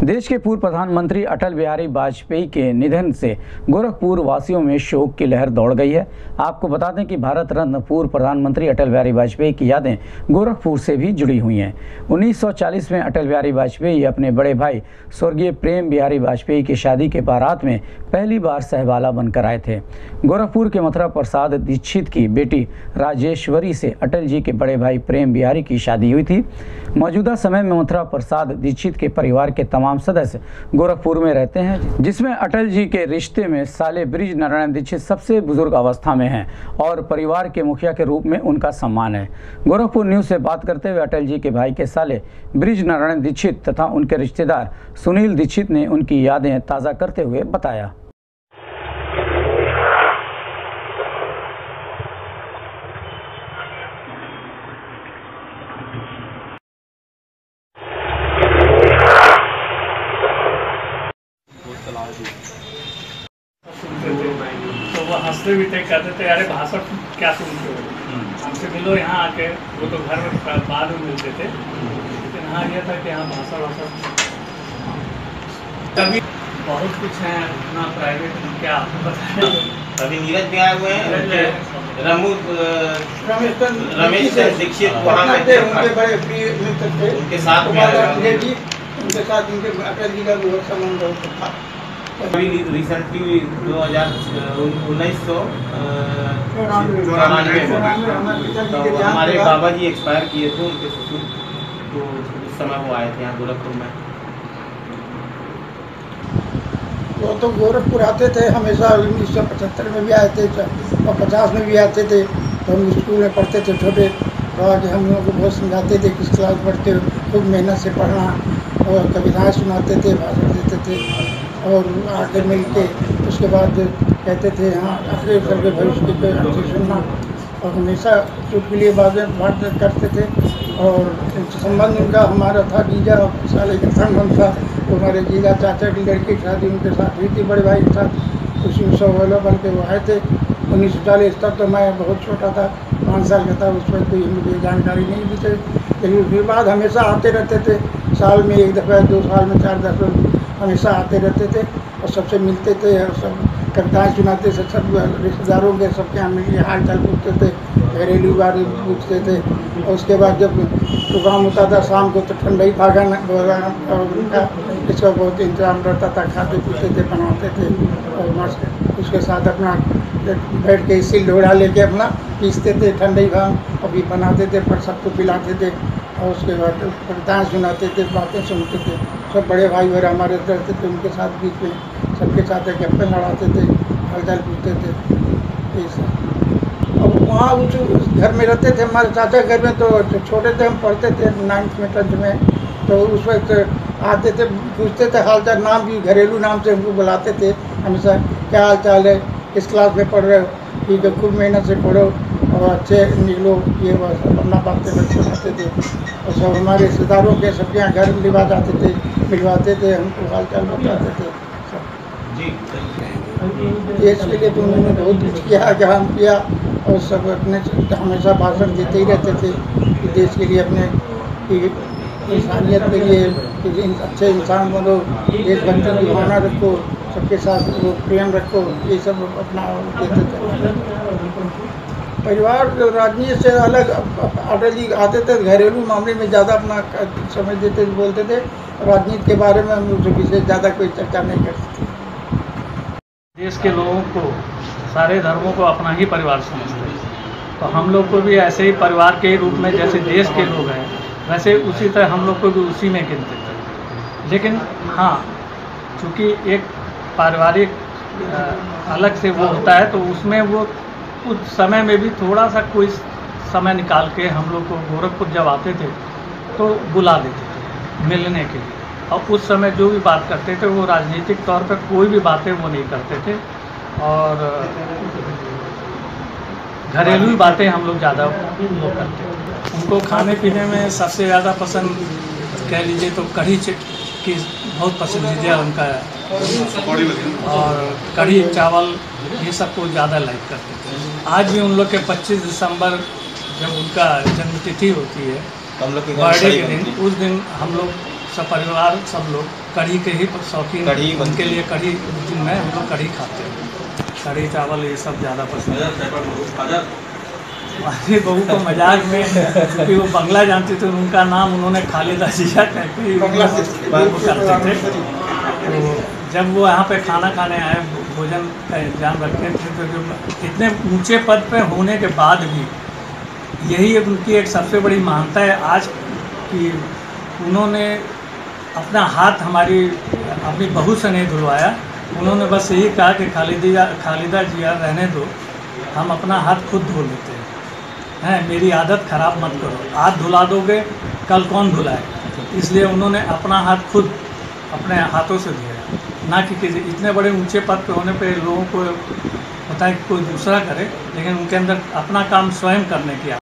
देश के पूर्व प्रधानमंत्री अटल बिहारी वाजपेयी के निधन से गोरखपुर वासियों में शोक की लहर दौड़ गई है। आपको बता दें कि भारत रत्न पूर्व प्रधानमंत्री अटल बिहारी वाजपेयी की यादें गोरखपुर से भी जुड़ी हुई हैं। 1940 में अटल बिहारी वाजपेयी अपने बड़े भाई स्वर्गीय प्रेम बिहारी वाजपेयी की शादी के बारात में पहली बार सहवाला बनकर आए थे। गोरखपुर के मथुरा प्रसाद दीक्षित की बेटी राजेश्वरी से अटल जी के बड़े भाई प्रेम बिहारी की शादी हुई थी। मौजूदा समय में मथुरा प्रसाद दीक्षित के परिवार के तमाम सदस्य गोरखपुर में रहते हैं, जिसमें अटल जी के रिश्ते में साले ब्रिज नारायण दीक्षित सबसे बुजुर्ग अवस्था में हैं और परिवार के मुखिया के रूप में उनका सम्मान है। गोरखपुर न्यूज़ से बात करते हुए अटल जी के भाई के साले ब्रिज नारायण दीक्षित तथा उनके रिश्तेदार सुनील दीक्षित ने उनकी यादें ताज़ा करते हुए बताया। सुनते थे तो वो हंसते भी थे, कहते थे अरे भाषण क्या सुनते हो, हमसे मिलो यहाँ आके। वो तो घर में बाद में मिलते थे, लेकिन हाँ ये था कि यहाँ भाषण कभी बहुत कुछ है अपना प्राइवेट में क्या आपको बताया। अभी नीरज भी आए हुए हैं, रमेश दीक्षित वहाँ पे उनके बड़े प्रिय मित्र थे, उनके साथ में उनके साथ उनके अटल जी का बहुत संबंध बहुत था। अभी रिसेंटली 1994 में तो हमारे बाबा जी एक्सपायर किए थे, उनके ससुर, तो उस समय वो आए थे यहाँ गोरखपुर में। वो तो गोरखपुर आते थे हमेशा। 1975 में भी आए थे और 50 में भी आते थे। तो हम स्कूल में पढ़ते थे छोटे, तो हम लोगों को बहुत समझाते थे किस क्लास पढ़ते हो, खूब मेहनत से पढ़ना, और कविताएँ सुनाते थे, भाषण देते थे और आगे मिल के उसके बाद कहते थे हाँ अपने सबके भविष्य के अच्छे सुनना, और हमेशा चुटकुली बातें करते थे। और संबंध उनका हमारा था जीजा और साले का संबंध था। तो हमारे जीजा चाचा की लड़की की शादी उनके साथ हुई थी, बड़े भाई के साथ। उसी में सहवाला बन के वो आए थे 1940 तक। तो मैं बहुत छोटा था, 5 साल का था, उस पर कोई मुझे जानकारी नहीं भी थी। लेकिन उसके बाद हमेशा आते रहते थे, साल में एक दफ़ा, 2 साल में 4 दफ़ा हमेशा आते रहते थे और सबसे मिलते थे और सब कविताएँ सुनाते थे। सब रिश्तेदारों के सबके यहाँ मिलकर हाल चाल पूछते थे, घरेलू बारे पूछते थे। और उसके बाद जब प्रोग्राम होता था शाम को तो ठंडाई भागन उनका इसका बहुत इंतजाम रहता था, खाते पीते थे, बनाते थे। और मस्त उसके साथ अपना बैठ के सिल ढोड़ा लेके अपना पीसते थे ठंडाई भाग, अभी बनाते थे पर सबको पिलाते थे। और उसके बाद कविताएँ सुनाते थे, बातें सुनते थे। सब बड़े भाई वगैरह हमारे रहते थे, उनके साथ बीच में सबके साथ गप्पे लड़ाते थे, हालचाल पूछते थे, ये सब। और वहाँ उस घर में रहते थे हमारे चाचा घर में। तो छोटे थे हम, पढ़ते थे 9th में 10th में। तो उस वक्त आते थे, पूछते थे हाल चाल, नाम भी घरेलू नाम से हमको बुलाते थे हमेशा, क्या हाल चाल है, किस क्लास में पढ़ रहे हो, ठीक है, खूब मेहनत से पढ़ो और अच्छे निकलो, ये बस अपना बातें सुनाते थे। और सब हमारे रिश्तेदारों के सबके यहाँ घर लिवा जाते थे, मिलवाते थे, हमको हाल चाल बताते थे सब। देश के लिए तो उन्होंने बहुत कुछ किया, काम किया, और सब अपने हमेशा भाषण देते ही रहते थे कि देश के लिए, अपने इंसानियत के लिए कि अच्छे इंसान बनो, देशभक्ति की भावना रखो, सबके साथ वो प्रेम रखो, ये सब अपना देते थे। परिवार राजनीति से अलग अटल जी आते थे, घरेलू मामले में ज़्यादा अपना समझ देते बोलते थे। राजनीति के बारे में हम लोग विशेष ज़्यादा कोई चर्चा नहीं करते थे। देश के लोगों को, सारे धर्मों को अपना ही परिवार समझते हैं, तो हम लोग को भी ऐसे ही परिवार के रूप में, जैसे देश के लोग हैं वैसे उसी तरह हम लोग को भी उसी में गिनते थे। लेकिन हाँ, चूँकि एक पारिवारिक अलग से वो होता है, तो उसमें वो उस समय में भी थोड़ा सा कोई समय निकाल के हम लोग को गोरखपुर जब आते थे तो बुला देते थे मिलने के लिए। और उस समय जो भी बात करते थे वो राजनीतिक तौर पर कोई भी बातें वो नहीं करते थे, और घरेलू बातें हम लोग ज़्यादा वो करते थे। उनको खाने पीने में सबसे ज़्यादा पसंद कह लीजिए तो कढ़ी की बहुत पसंदीदा उनका है, और कढ़ी चावल ये सब को ज़्यादा लाइक करते थे। आज भी उन लोग के 25 दिसंबर जब उनका जन्मतिथि होती है, बर्थडे के दिन, उस दिन हम लोग सपरिवार सब लोग कढ़ी के ही शौकीन, कढ़ी उनके लिए कढ़ी दिन में हम लोग कढ़ी खाते हैं, कढ़ी चावल ये सब ज़्यादा पसंद है। हमारी बहू को मजाक में, क्योंकि वो बंगला जानती थी, उनका नाम उन्होंने खालिदा जिया करके करते थे। तो जब वो यहाँ पे खाना खाने आए, भोजन का इंतजाम रखे थे, तो जो इतने ऊंचे पद पे होने के बाद भी यही उनकी एक सबसे बड़ी महानता है आज कि उन्होंने अपना हाथ अपनी बहू से नहीं धुलवाया। उन्होंने बस यही कहा कि खालिदा जिया रहने दो, हम अपना हाथ खुद धो लेते हैं, मेरी आदत ख़राब मत करो, आज धुला दोगे कल कौन धुलाए। इसलिए उन्होंने अपना हाथ खुद अपने हाथों से धोया, ना कि इतने बड़े ऊंचे पद पे होने पे लोगों को होता है कि कोई दूसरा करे, लेकिन उनके अंदर अपना काम स्वयं करने की